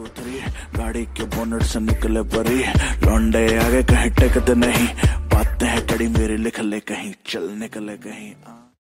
3 गाड़ी के बोनट से निकले परी, लौंडे आगे कहीं टेकते नहीं, बातें हैं कड़ी मेरी लिख ले कहीं, चल निकले कहीं।